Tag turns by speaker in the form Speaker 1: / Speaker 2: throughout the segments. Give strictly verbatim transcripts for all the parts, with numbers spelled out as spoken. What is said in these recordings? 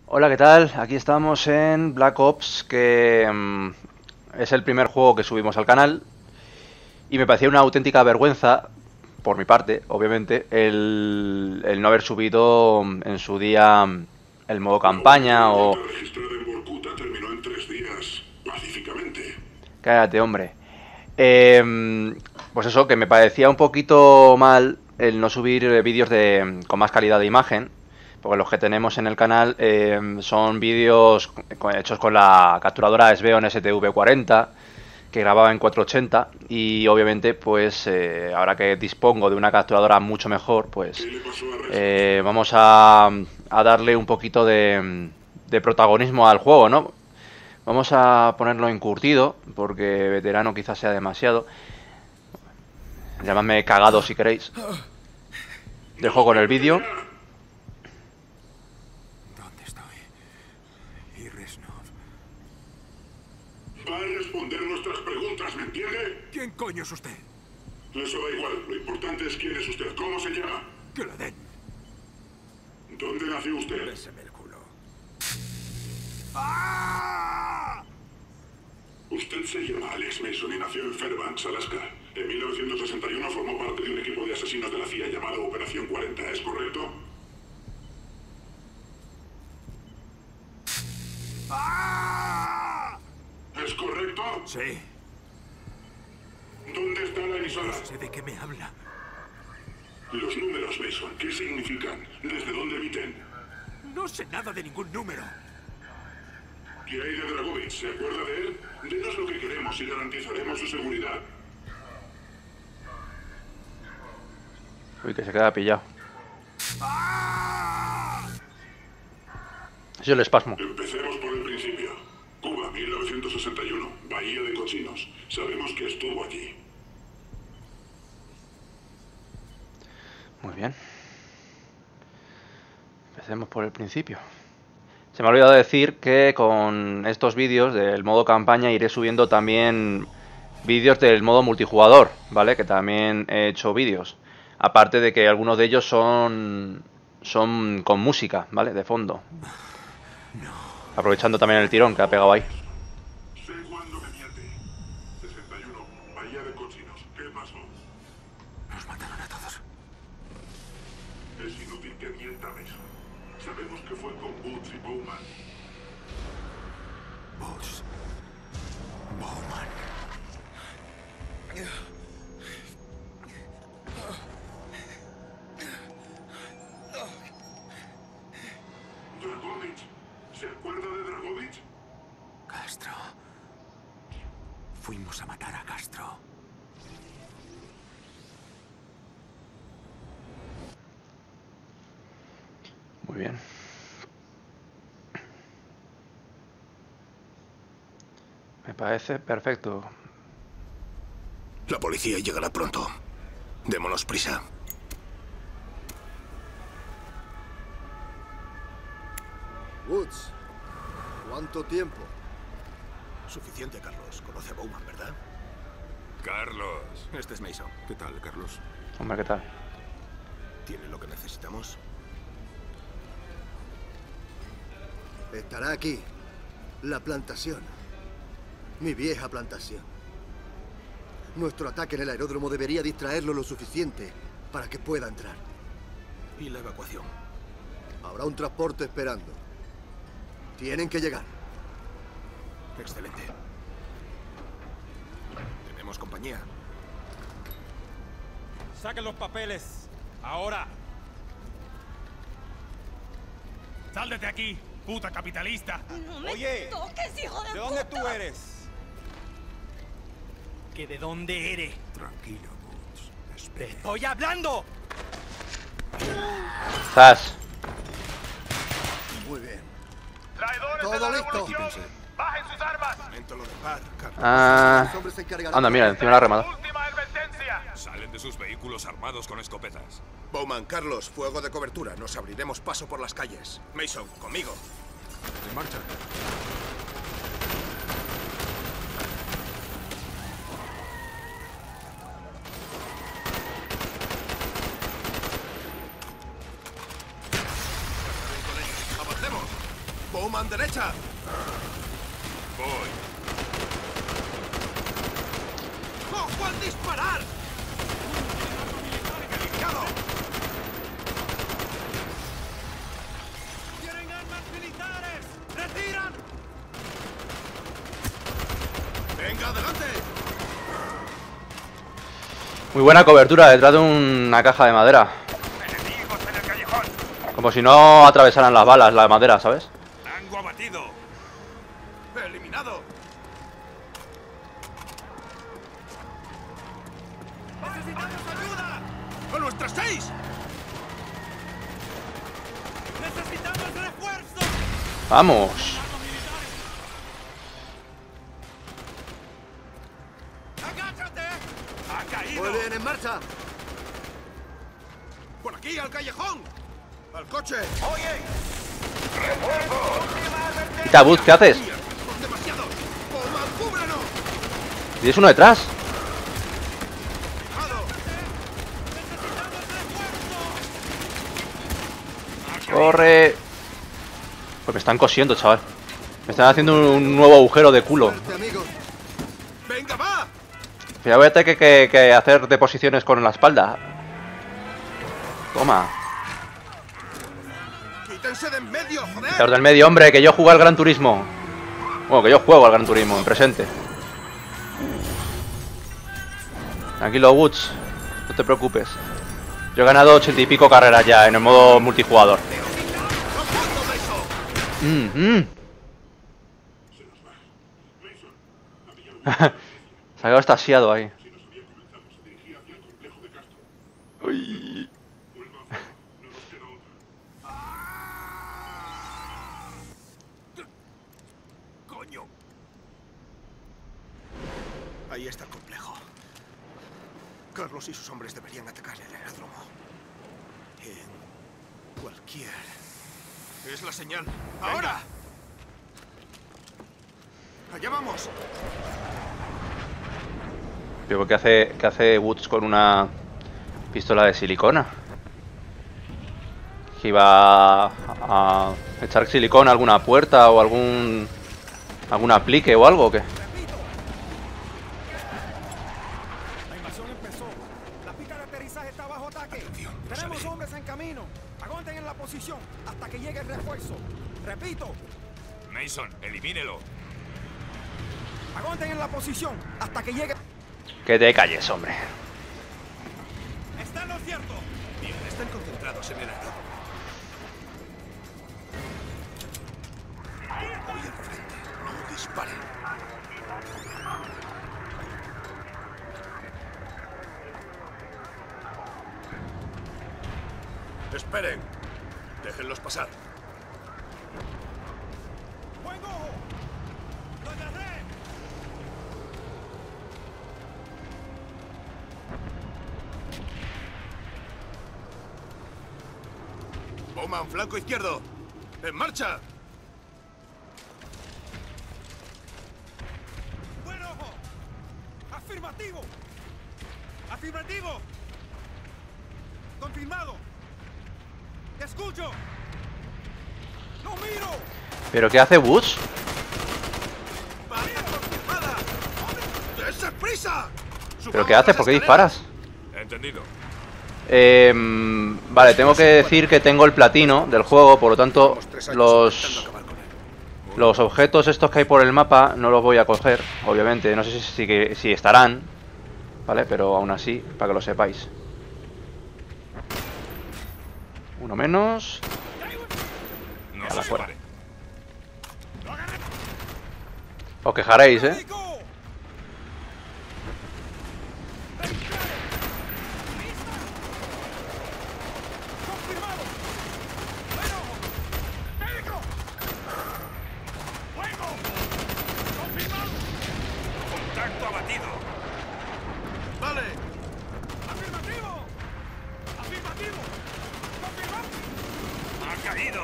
Speaker 1: Hola, ¿qué tal? Aquí estamos en Black Ops, que mm, es el primer juego que subimos al canal y me parecía una auténtica vergüenza, por mi parte, obviamente, el, el no haber subido mm, en su día mm, el modo
Speaker 2: La última
Speaker 1: campaña
Speaker 2: cuenta
Speaker 1: o...
Speaker 2: registrada en Vorkuta terminó en tres días, pacíficamente.
Speaker 1: Cállate, hombre. Eh, pues eso, que me parecía un poquito mal el no subir eh, vídeos de, con más calidad de imagen, porque los que tenemos en el canal eh, son vídeos hechos con la capturadora Sveon S T V cuarenta, que grababa en cuatrocientos ochenta, y obviamente pues eh, ahora que dispongo de una capturadora mucho mejor,
Speaker 2: ¿Qué
Speaker 1: pues
Speaker 2: le pasó a
Speaker 1: eh,
Speaker 2: Rasputin?
Speaker 1: vamos a, a darle un poquito de, de protagonismo al juego, ¿no? Vamos a ponerlo en curtido, porque veterano quizás sea demasiado. Llamadme cagado si queréis. Dejo con el
Speaker 2: ¡Despiértate
Speaker 1: vídeo.
Speaker 2: ya!
Speaker 3: ¿Dónde estoy? Y Reznov.
Speaker 2: Va a responder nuestras preguntas, ¿me entiende?
Speaker 3: ¿Quién coño es usted?
Speaker 2: Eso da igual, lo importante es quién es usted, cómo se llama,
Speaker 3: ¡Que le den!
Speaker 2: dónde nació usted.
Speaker 3: Béseme el culo. ¡Ah!
Speaker 2: Usted se llama Alex Mason y nació en Fairbanks, Alaska. En mil novecientos sesenta y uno formó parte de un equipo de asesinos de la C I A llamado Operación cuarenta, ¿es correcto?
Speaker 3: ¡Ah!
Speaker 2: ¿Es correcto?
Speaker 3: Sí.
Speaker 2: ¿Dónde está la emisora?
Speaker 3: No sé de qué me habla.
Speaker 2: Los números, Mason, ¿qué significan? ¿Desde dónde emiten?
Speaker 3: No sé nada de ningún número.
Speaker 2: ¿Qué hay de Dragovich? ¿Se acuerda de él? Denos lo que queremos y garantizaremos su seguridad.
Speaker 1: Uy, que se queda pillado.
Speaker 3: ¡Ah!
Speaker 1: Es el espasmo.
Speaker 2: Empecemos por el principio. Cuba, mil novecientos sesenta y uno. Bahía de Cochinos. Sabemos que estuvo allí.
Speaker 1: Muy bien. Empecemos por el principio. Se me ha olvidado decir que con estos vídeos del modo campaña iré subiendo también vídeos del modo multijugador, ¿vale? Que también he hecho vídeos. Aparte de que algunos de ellos son son con música, ¿vale? De fondo. Aprovechando también el tirón que ha pegado ahí.
Speaker 2: Sé cuándo me miente. sesenta y uno. Bahía de Cochinos. ¿Qué pasó?
Speaker 3: Nos mataron a todos.
Speaker 2: Es inútil que mienta, Mason. Sabemos que fue con Woods y Bowman.
Speaker 3: Boots. Bowman.
Speaker 2: Dragovich. ¿Se acuerda de Dragovich?
Speaker 3: Castro. Fuimos a matar a Castro.
Speaker 1: Muy bien. Me parece perfecto.
Speaker 4: La policía llegará pronto. Démonos prisa.
Speaker 5: Woods, ¿cuánto tiempo?
Speaker 4: Suficiente, Carlos. Conoce a Bowman, ¿verdad?
Speaker 3: Carlos.
Speaker 4: Este es Mason.
Speaker 3: ¿Qué tal, Carlos?
Speaker 1: Hombre, ¿qué tal?
Speaker 4: ¿Tiene lo que necesitamos?
Speaker 5: Estará aquí. La plantación. Mi vieja plantación. Nuestro ataque en el aeródromo debería distraerlo lo suficiente para que pueda entrar.
Speaker 4: ¿Y la evacuación?
Speaker 5: Habrá un transporte esperando. Tienen que llegar.
Speaker 4: Excelente. Tenemos compañía.
Speaker 6: Saquen los papeles. Ahora. Sal de aquí, puta capitalista.
Speaker 7: No me
Speaker 6: Oye,
Speaker 7: toques, hijo de
Speaker 6: ¿de dónde
Speaker 7: puta.
Speaker 6: tú eres? ¿Que de dónde eres?
Speaker 3: Tranquilo, Boots.
Speaker 6: ¡Te
Speaker 3: Espera.
Speaker 6: estoy hablando!
Speaker 1: ¡Zas!
Speaker 5: Muy bien.
Speaker 6: ¡Traidores
Speaker 5: Todo
Speaker 6: de la
Speaker 5: listo.
Speaker 6: revolución! ¡Bajen sus armas!
Speaker 4: Momento lo de par, Carlos.
Speaker 1: Ah,
Speaker 5: Los hombres se encargarán.
Speaker 1: anda, mira, encima de la remada.
Speaker 6: ¡Última advertencia!
Speaker 8: Salen de sus vehículos armados con escopetas.
Speaker 4: Bowman, Carlos, fuego de cobertura. Nos abriremos paso por las calles. Mason, conmigo.
Speaker 3: En marcha.
Speaker 4: ¡Avancemos! Bowman, derecha.
Speaker 8: Voy.
Speaker 4: ¡Ojo al disparar! ¡Delicado!
Speaker 6: ¡Tienen armas militares! ¡Retiran!
Speaker 4: ¡Venga, adelante!
Speaker 1: Muy buena cobertura detrás de una caja de madera.
Speaker 8: Enemigos en el callejón.
Speaker 1: Como si no atravesaran las balas la madera, ¿sabes?
Speaker 8: Tango abatido.
Speaker 4: ¡Eliminado!
Speaker 6: ¡Necesitamos ayuda!
Speaker 4: ¡A nuestras seis!
Speaker 6: ¡Necesitamos refuerzos!
Speaker 1: ¡Vamos!
Speaker 6: ¡Agáchate!
Speaker 8: Ha caído.
Speaker 5: Muy bien, en marcha.
Speaker 4: ¡Por aquí, al callejón! ¡Al coche!
Speaker 1: Quita, Butch, ¿qué haces?
Speaker 4: ¡Son demasiados! ¡Bowman, cúbranos!
Speaker 1: ¿Tienes uno detrás?
Speaker 4: ¡Fijado!
Speaker 1: ¡Corre! Pues me están cosiendo, chaval. Me están haciendo un nuevo agujero de culo.
Speaker 5: Suerte, amigos.
Speaker 4: ¡Venga, va!
Speaker 1: Ya voy a tener que, que, que hacer deposiciones con la espalda. Toma.
Speaker 4: ¡Quítense de en medio, joder!
Speaker 1: Quitaos del medio, hombre, que yo juego al Gran Turismo. Bueno, que yo juego al Gran Turismo, en presente. Tranquilo, Woods. No te preocupes. Yo he ganado ochenta y pico carreras ya en el modo multijugador.
Speaker 4: ¡No puedo, Mason!
Speaker 1: Mm, mm. Se ha quedado estasiado ahí. Uy.
Speaker 4: ¡Coño! Ahí está el complejo. Carlos y sus hombres deberían atacar el aeródromo. En cualquier... Es la señal. ¡Ahora! ¡Allá vamos!
Speaker 1: Pero ¿qué hace, qué hace Woods con una pistola de silicona? ¿Que iba a, a echar silicona a alguna puerta o algún algún aplique o algo o qué?
Speaker 6: La invasión empezó. La pista de aterrizaje está bajo ataque. Tenemos hombres en camino. Aguanten en la posición hasta que llegue el refuerzo. Repito,
Speaker 8: Mason, elimínelo.
Speaker 6: aguanten en la posición hasta que llegue...
Speaker 1: Que te calles, hombre.
Speaker 6: ¿Está en lo cierto?
Speaker 4: Bien, están concentrados en el aeródromo. Voy al frente. No disparen. Esperen. Déjenlos pasar.
Speaker 6: ¡Buen ojo! ¡Lo agarré!
Speaker 4: Bowman, flanco izquierdo. ¡En marcha!
Speaker 6: ¡Buen ojo! ¡Afirmativo! ¡Afirmativo! ¡Confirmado! ¡Te escucho! ¡No miro!
Speaker 1: ¿Pero qué hace Woods?
Speaker 4: ¡Baja confirmada! ¡Dese prisa!
Speaker 1: ¿Pero qué hace? ¿Por qué disparas?
Speaker 8: Entendido.
Speaker 1: Eh, vale, tengo que decir que tengo el platino del juego, por lo tanto los los objetos estos que hay por el mapa no los voy a coger, obviamente. No sé si, si, si estarán, vale, pero aún así, para que lo sepáis. Uno menos.
Speaker 8: No
Speaker 1: A la
Speaker 8: se
Speaker 1: fuera.
Speaker 8: separe.
Speaker 1: Os quejaréis, ¿eh?
Speaker 6: ¡Confirmado! ¡Buen ojo! ¡Médico! ¡Fuego! ¡Confirmado!
Speaker 8: Contacto abatido.
Speaker 4: ¡Vale!
Speaker 6: ¡Afirmativo! ¡Afirmativo! ¡Confirmado!
Speaker 8: Ha caído.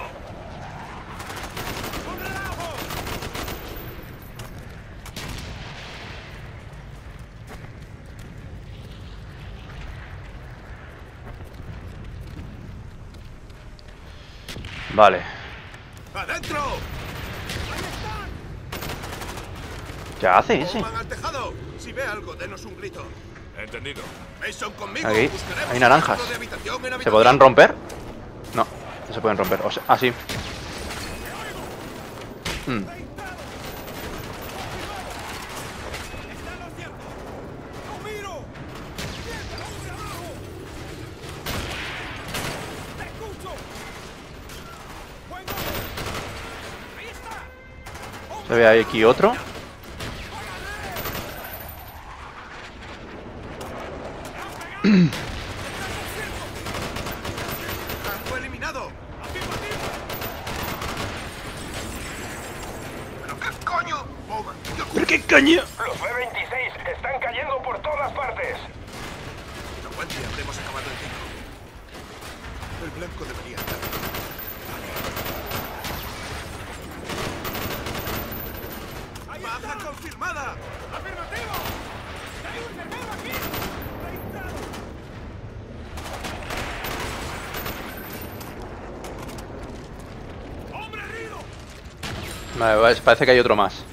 Speaker 6: ¡Un relajo!
Speaker 1: Vale.
Speaker 4: ¡Adentro! ¡Dentro!
Speaker 1: ¿Qué hace ese?
Speaker 4: ¡Bowman al tejado! Si ve algo, denos un grito.
Speaker 8: Entendido.
Speaker 4: Mason conmigo.
Speaker 1: Aquí
Speaker 4: Buscaremos
Speaker 1: hay naranjas.
Speaker 4: un de habitación en
Speaker 1: ¿Se
Speaker 4: habitación.
Speaker 1: podrán romper? No, no se pueden romper. O sea, ah, sí. Mm. Se ve ahí aquí otro.
Speaker 4: ¡Campo eliminado! ¿Pero qué coño? Bowman, yo...
Speaker 1: ¿Pero qué caña?
Speaker 8: Los B veintiséis están cayendo por todas partes.
Speaker 4: No aguante, habremos acabado el tiempo. El blanco debería estar. ¡Baja confirmada!
Speaker 6: ¡Afirmativo! ¡Hay un cercano aquí! ¡Registrado! ¡Hombre herido!
Speaker 1: Vale, vale, parece que hay otro más.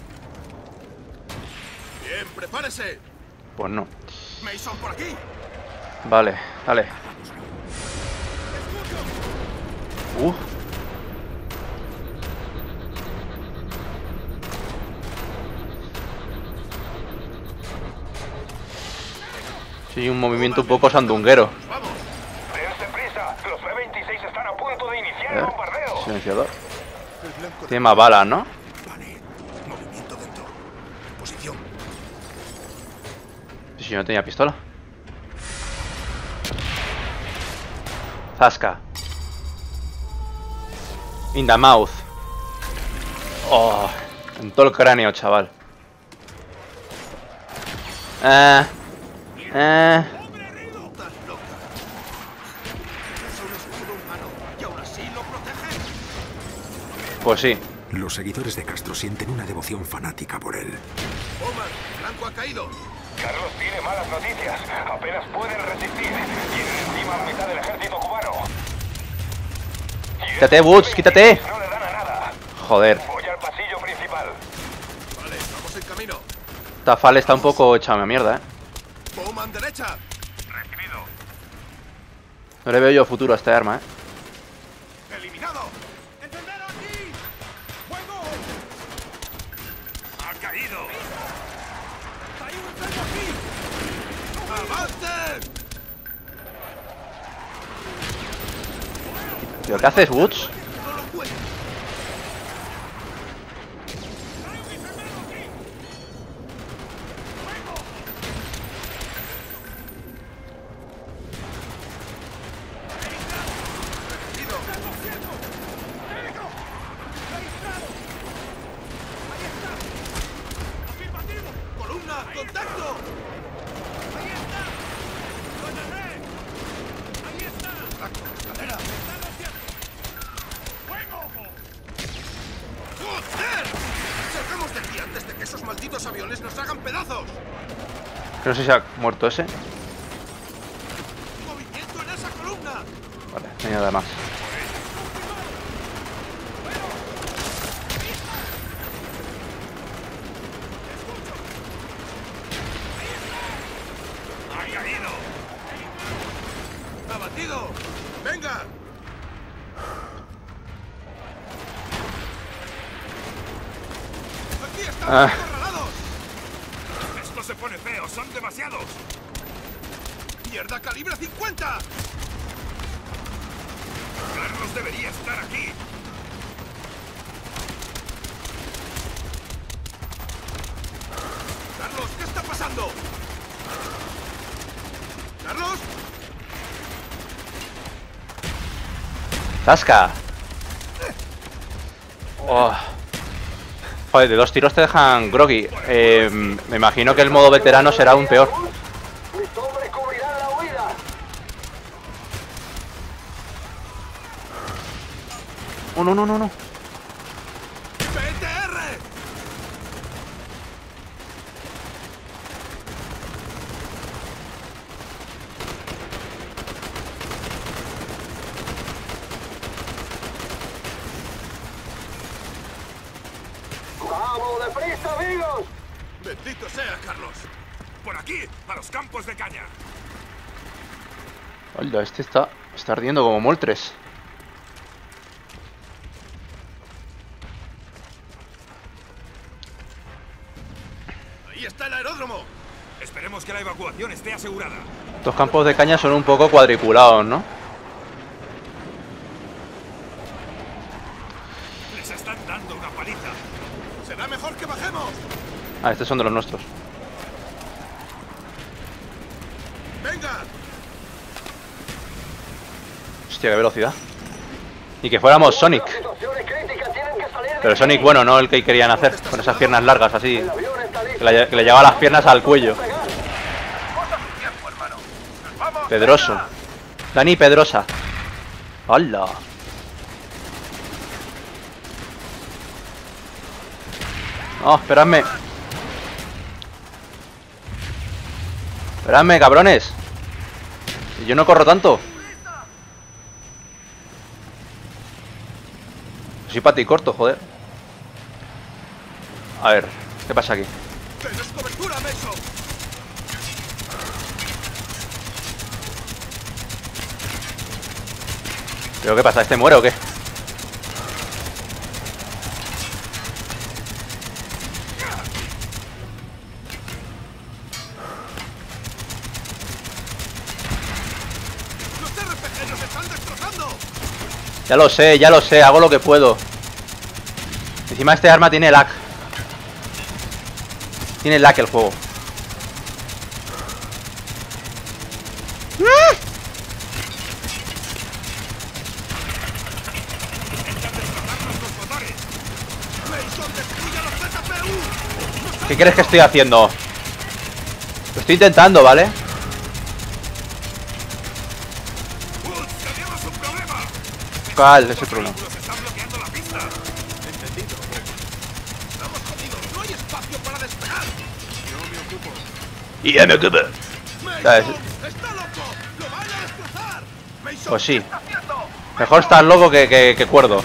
Speaker 4: Bien, prepárese.
Speaker 1: Pues no.
Speaker 4: Mason por aquí.
Speaker 1: Vale, dale. Uh. Sí, un movimiento un poco sandunguero.
Speaker 4: Vamos.
Speaker 8: Dense prisa. Los B veintiséis están a punto de iniciar el
Speaker 1: Eh,
Speaker 8: bombardeo.
Speaker 1: Silenciador.
Speaker 4: El blanco
Speaker 1: Tiene más balas, ¿no?
Speaker 4: Vale. Movimiento dentro. Posición.
Speaker 1: Si yo no tenía pistola. Zasca. In the mouth. Oh, en todo el cráneo, chaval. Eh. Eh.
Speaker 4: Estás loca. Es un escudo humano y aún así lo protege.
Speaker 1: Pues sí.
Speaker 3: Los seguidores de Castro sienten una devoción fanática por él.
Speaker 4: Bowman, blanco ha caído.
Speaker 8: Carlos tiene malas noticias. Apenas pueden resistir. Tienen encima a mitad del ejército cubano. Y
Speaker 1: Quítate,
Speaker 8: estos
Speaker 1: Woods,
Speaker 8: B
Speaker 1: quítate.
Speaker 8: veintiséis no le dan a nada.
Speaker 1: Joder.
Speaker 8: Voy al pasillo principal.
Speaker 4: Vale, vamos en camino.
Speaker 1: Tafal está un poco echado a mierda, eh.
Speaker 4: Bowman derecha.
Speaker 8: Recibido.
Speaker 1: No le veo yo futuro a este arma, eh.
Speaker 4: Eliminado.
Speaker 6: ¡Encendero aquí! ¡Fuego!
Speaker 8: Ha caído.
Speaker 6: ¡Hay un cerco aquí!
Speaker 4: ¡Avance!
Speaker 1: ¿Pero qué haces, Woods?
Speaker 4: No lo cuentes.
Speaker 6: ¡Hay un enfermero aquí! ¡Fuego!
Speaker 4: Recibido.
Speaker 6: ¡Tengo cierto! ¡Médico! ¡Registrado! ¡Ahí está! ¡Afirmativo!
Speaker 4: Columna, contacto.
Speaker 6: ¡Ahí está! ¡Lo agarré! ¡Ahí está!
Speaker 4: Escalera.
Speaker 6: ¡Está lo cierto! ¡Fuego!
Speaker 4: ¡Joder! ¡Salgamos de aquí antes de que esos malditos aviones nos hagan pedazos!
Speaker 1: Que no sé si ha muerto ese.
Speaker 4: ¡Movimiento en esa columna!
Speaker 1: Vale, no hay nada más.
Speaker 8: Ha caído.
Speaker 4: ¡Abatido! ¡Venga! ¡Aquí están
Speaker 1: Ah.
Speaker 4: acorralados!
Speaker 8: Esto se pone feo. Son demasiados.
Speaker 4: ¡Mierda, calibre cincuenta!
Speaker 8: Carlos debería estar aquí.
Speaker 4: ¡Carlos, qué está pasando! ¡Carlos!
Speaker 1: ¡Zasca! Oh. Joder, de dos tiros te dejan groggy. Eh, me imagino que el modo veterano será aún peor.
Speaker 7: Mis hombres cubrirán la huida.
Speaker 1: Oh, no, no, no, no.
Speaker 4: ¡P T R!
Speaker 7: ¡Vamos, deprisa, amigos!
Speaker 4: ¡Bendito sea, Carlos! ¡Por aquí, a los campos de caña!
Speaker 1: Hola, este está, está ardiendo como moltres.
Speaker 4: ¡Ahí está el aeródromo! Esperemos que la evacuación esté asegurada.
Speaker 1: Estos campos de caña son un poco cuadriculados, ¿no?
Speaker 4: Les están dando una paliza. ¡Será mejor que bajemos!
Speaker 1: Ah, estos son de los nuestros.
Speaker 4: ¡Venga!
Speaker 1: Hostia, qué velocidad. Y que fuéramos Sonic. Pero Sonic, bueno, no el que querían hacer. Con esas piernas largas así. Que le, que le llevaba las piernas al cuello. Pedroso. Dani Pedrosa. ¡Hala! No, esperadme. Esperadme, cabrones. Yo no corro tanto. Soy pati corto, joder. A ver, ¿qué pasa aquí?
Speaker 4: ¡Tenés cobertura, Mason!
Speaker 1: ¿Pero qué pasa? ¿Este muere o qué?
Speaker 4: ¡Los R P G nos están destrozando!
Speaker 1: Ya lo sé, ya lo sé, hago lo que puedo. Encima este arma tiene lag. Tiene lag el juego. ¿Qué crees que estoy haciendo? Lo estoy intentando, ¿vale? ¿Cuál es el problema? Y ya me ocupo. ¿Sabes? Pues sí. Mejor estar loco que, que, que cuerdo.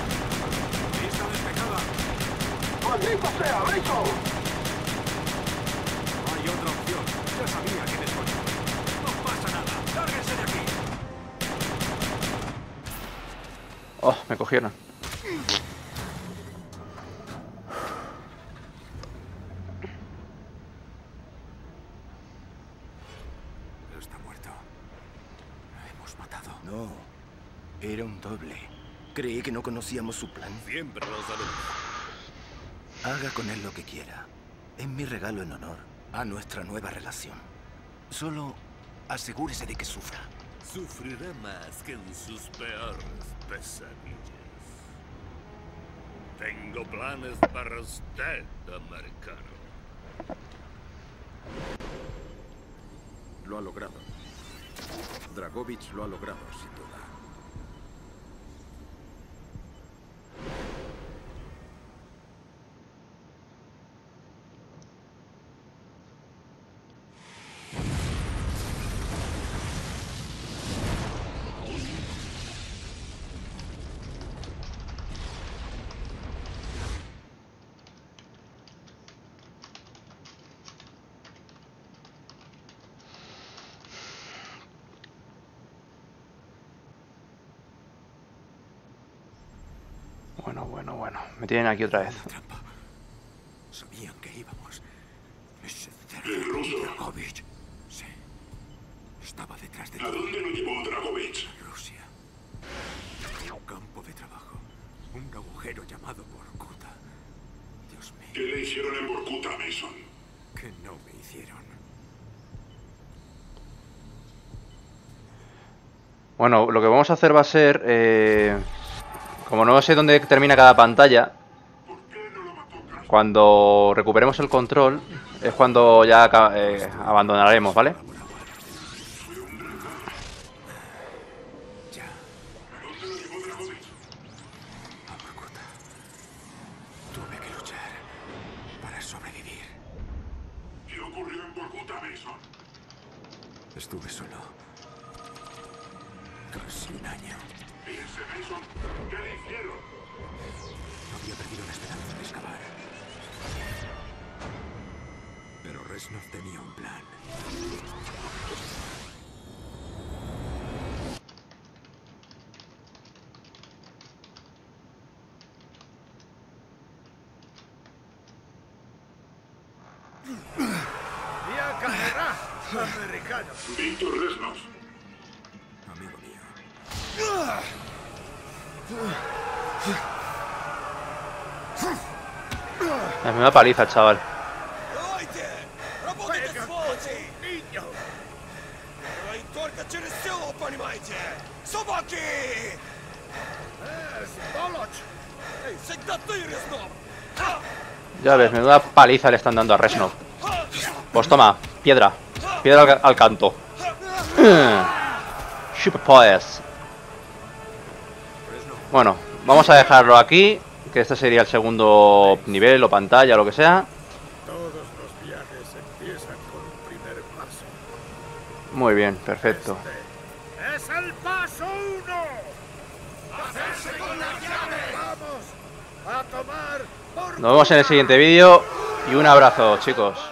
Speaker 1: Oh, me cogieron.
Speaker 3: Está muerto. Lo hemos matado.
Speaker 9: No, era un doble. Creí que no conocíamos su plan.
Speaker 4: Siempre lo sabemos.
Speaker 9: Haga con él lo que quiera. Es mi regalo en honor a nuestra nueva relación. Solo asegúrese de que sufra.
Speaker 10: Sufrirá más que en sus peores pesadillas. Tengo planes para usted, americano.
Speaker 3: Lo ha logrado. Dragovich lo ha logrado, sin duda.
Speaker 1: Bueno, bueno, bueno. Me tienen aquí otra vez.
Speaker 3: Sabían que íbamos. Ese
Speaker 2: ¿El ruso?
Speaker 3: Dragovich. Sí. Estaba detrás de
Speaker 2: ¿A dónde lo llevó Dragovich?
Speaker 3: Rusia. Un campo de trabajo. Un agujero llamado Vorkuta. Dios mío.
Speaker 2: ¿Qué le hicieron en Vorkuta, Mason?
Speaker 3: Que no me hicieron.
Speaker 1: Bueno, lo que vamos a hacer va a ser... Eh, como no sé dónde termina cada pantalla, cuando recuperemos el control es cuando ya eh, abandonaremos, ¿vale?
Speaker 3: Tuve que luchar para sobrevivir.
Speaker 2: ¿Qué ocurrió en Vorkuta, Mason?
Speaker 3: Estuve solo. Casi un año.
Speaker 2: Piense, Mason. ¿Qué le hicieron?
Speaker 3: No había perdido la esperanza de excavar. Reznov tenía un plan.
Speaker 4: ¡Vía carrera! ¡Americano!
Speaker 2: Víctor Reznov.
Speaker 3: Amigo mío.
Speaker 1: Es una paliza, chaval.
Speaker 4: ¡Niño!
Speaker 1: Ya ves, menuda paliza le están dando a Reznov. Pues toma, piedra. Piedra al, al canto. Super pues. Bueno, vamos a dejarlo aquí. Que este sería el segundo nivel o pantalla, lo que sea.
Speaker 4: Todos los viajes empiezan con un primer paso.
Speaker 1: Muy bien, perfecto.
Speaker 4: Este es el paso uno. ¡Hacerse con las llaves! ¡Vamos a tomar por...
Speaker 1: Nos vemos en el siguiente vídeo. Y un abrazo, chicos.